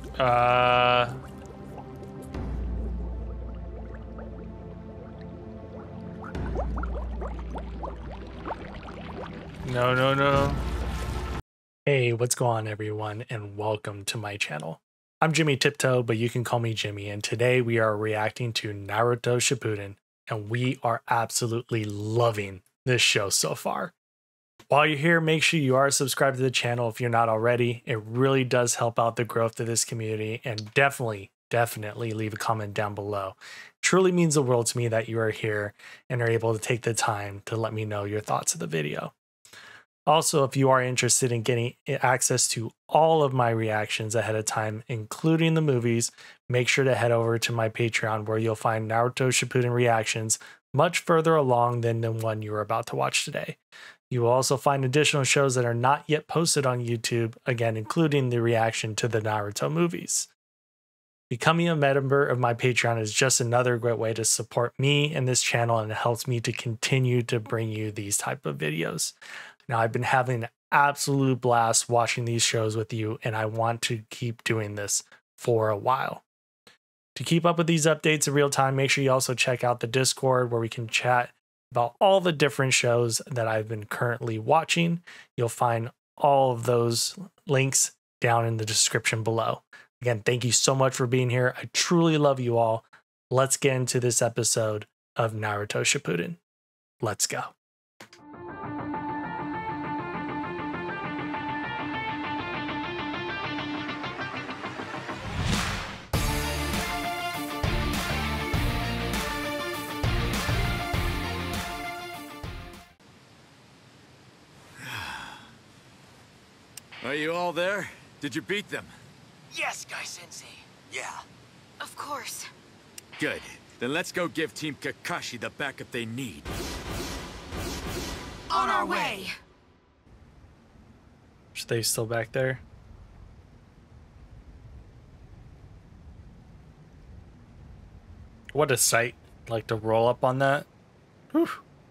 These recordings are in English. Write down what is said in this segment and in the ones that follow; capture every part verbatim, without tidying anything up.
Uh... No, no, no. Hey, what's going on, everyone, and welcome to my channel. I'm Jimmy Tiptoe, but you can call me Jimmy, and today we are reacting to Naruto Shippuden, and we are absolutely loving this show so far. While you're here, make sure you are subscribed to the channel if you're not already. It really does help out the growth of this community, and definitely, definitely leave a comment down below. It truly means the world to me that you are here and are able to take the time to let me know your thoughts of the video. Also, if you are interested in getting access to all of my reactions ahead of time, including the movies, make sure to head over to my Patreon where you'll find Naruto Shippuden reactions much further along than the one you are about to watch today. You will also find additional shows that are not yet posted on YouTube, again, including the reaction to the Naruto movies. Becoming a member of my Patreon is just another great way to support me and this channel, and it helps me to continue to bring you these type of videos. Now, I've been having an absolute blast watching these shows with you, and I want to keep doing this for a while. To keep up with these updates in real time, make sure you also check out the Discord where we can chat about all the different shows that I've been currently watching. You'll find all of those links down in the description below. Again, thank you so much for being here. I truly love you all. Let's get into this episode of Naruto Shippuden. Let's go. Are you all there? Did you beat them? Yes, Guy Sensei. Yeah. Of course. Good. Then let's go give Team Kakashi the backup they need. On our way! Are they still back there? What a sight. Like to roll up on that. Whew.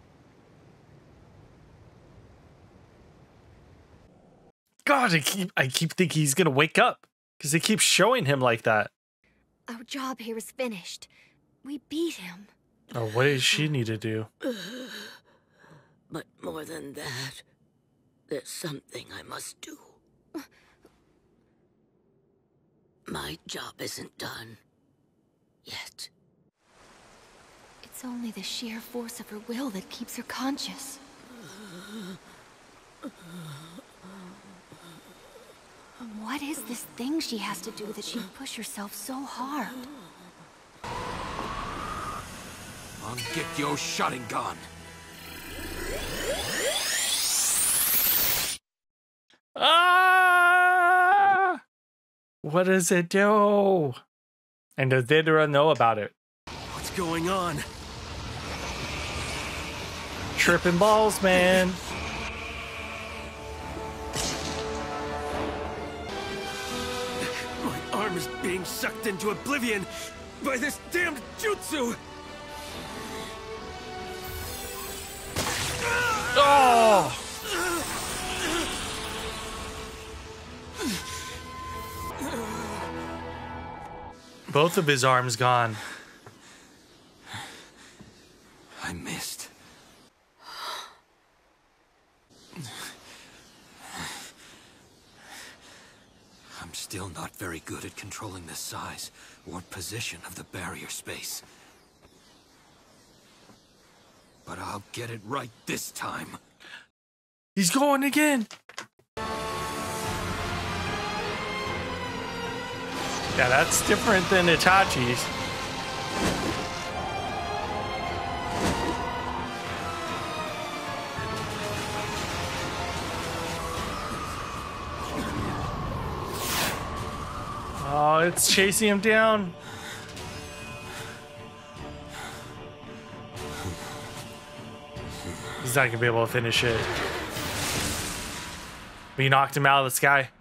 God, I keep I keep thinking he's gonna wake up because they keep showing him like that. Our job here is finished. We beat him. Oh, what does she need to do? But more than that, there's something I must do. My job isn't done yet. It's only the sheer force of her will that keeps her conscious. What is this thing she has to do that she push herself so hard? Mangekyo Sharingan. Ah! What does it do? And does Deidara know about it? What's going on? Tripping balls, man. Is being sucked into oblivion by this damned jutsu. Oh! Both of his arms gone. I missed. I'm still not very good at controlling the size or position of the barrier space. But I'll get it right this time. He's going again. Yeah, that's different than Itachi's. Oh, it's chasing him down. He's not gonna be able to finish it. We knocked him out of the sky.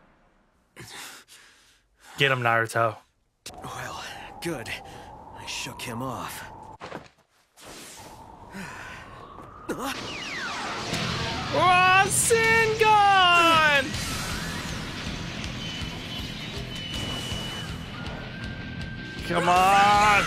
Get him, Naruto. Well, good. I shook him off. Oh, Sin gone! Come on!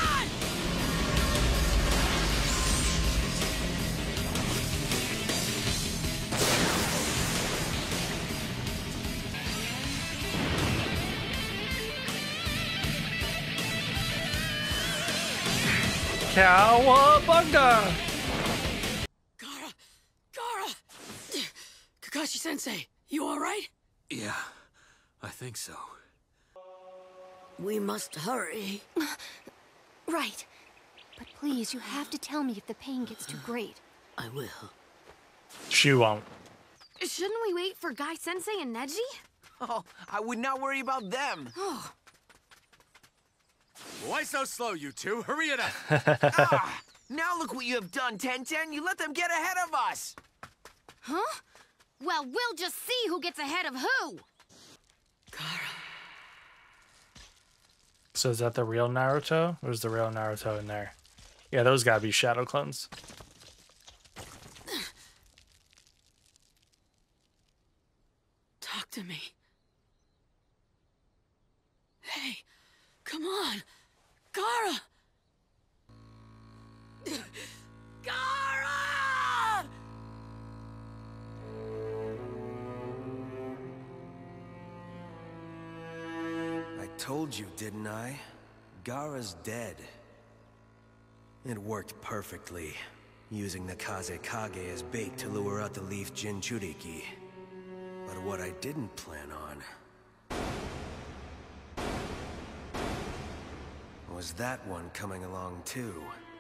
Cowabunga! Gara! Gara! Kakashi-sensei, you alright? Yeah, I think so. We must hurry. Right. But please, you have to tell me if the pain gets too great. I will. She won't. Shouldn't we wait for Guy Sensei and Neji? Oh, I would not worry about them. Oh, Why so slow, you two? Hurry it up! Ah, now look what you have done, Ten Ten. You let them get ahead of us. huh? Well, we'll just see who gets ahead of who. Gara. So is that the real Naruto? Or is the real Naruto in there? Yeah, those gotta be shadow clones. Talk to me. Hey, come on. Gara! Gara! I told you, didn't I? Gaara's dead. It worked perfectly, using the Kazekage as bait to lure out the Leaf Jinchuriki. But what I didn't plan on was that one coming along too.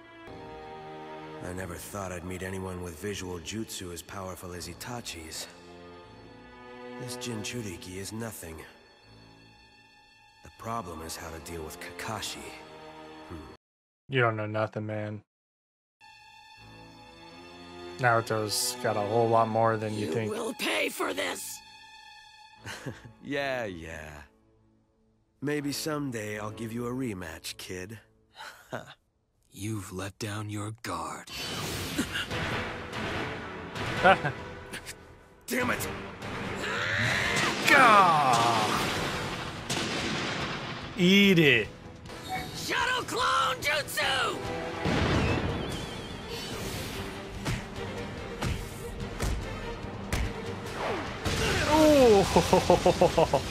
I never thought I'd meet anyone with visual jutsu as powerful as Itachi's. This Jinchuriki is nothing. The problem is how to deal with Kakashi. You don't know nothing, man. Naruto's got a whole lot more than you, You think. will pay for this! Yeah, yeah. Maybe someday I'll give you a rematch, kid. You've let down your guard. Damn it! Gah! Eat it. Shadow Clone Jutsu! Oh!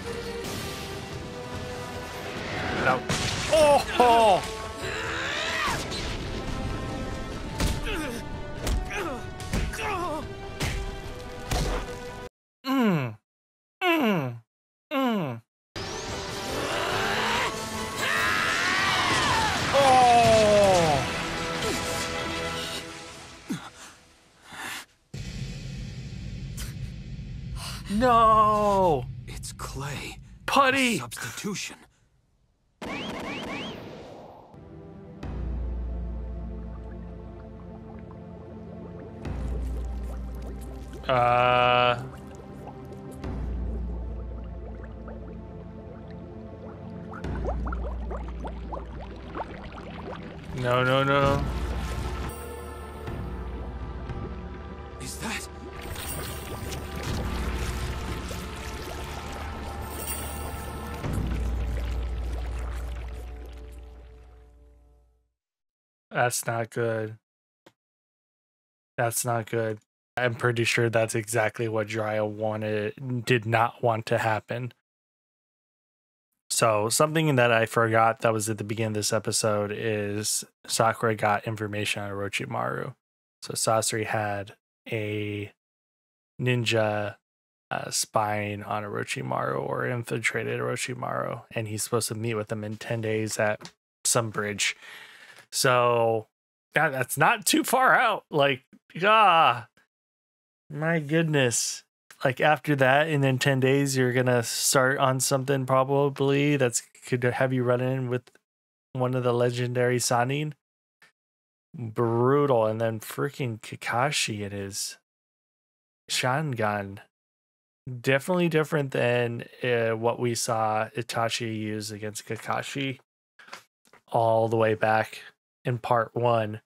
No. Oh! Mmm. Mmm. Mmm. Oh! No! It's clay. Putty! Substitution. Uh... No, no, no. Is that? That's not good. That's not good. I'm pretty sure that's exactly what Jiraiya wanted, did not want to happen. So something that I forgot that was at the beginning of this episode is Sakura got information on Orochimaru. So Sasori had a ninja uh, spying on Orochimaru or infiltrated Orochimaru, and he's supposed to meet with him in ten days at some bridge. So that, that's not too far out. Like, ah, my goodness. Like after that, and then ten days, you're going to start on something probably that's could have you run in with one of the legendary Sanin. Brutal. And then freaking Kakashi, it is. Sharingan. Definitely different than uh, what we saw Itachi use against Kakashi all the way back in part one.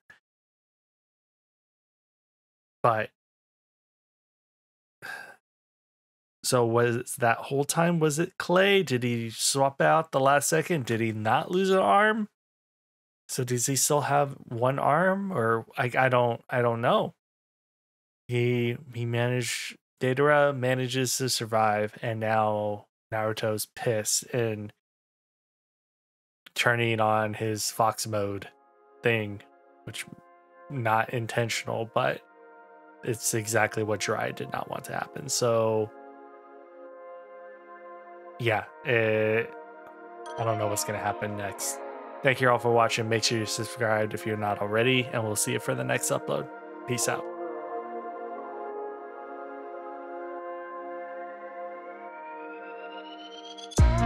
But So was that whole time, was it Clay? Did he swap out the last second? Did he not lose an arm? So does he still have one arm, or I I don't I don't know. He he managed Deidara manages to survive, and now Naruto's pissed and turning on his fox mode thing, which not intentional, but it's exactly what Jiraiya did not want to happen. So yeah, it, I don't know what's gonna happen next. Thank you all for watching. Make sure you subscribe if you're not already, and we'll see you for the next upload. Peace out. Huh?